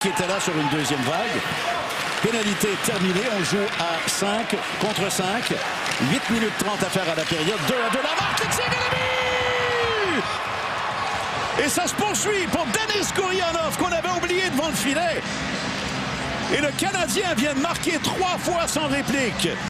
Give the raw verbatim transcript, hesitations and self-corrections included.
qui était là sur une deuxième vague. Pénalité terminée, on joue à cinq contre cinq. huit minutes trente à faire à la période. deux à deux, la marque, c'est le but! Et ça se poursuit pour Denis Gurianov qu'on avait oublié devant le filet. Et le Canadien vient de marquer trois fois sans réplique.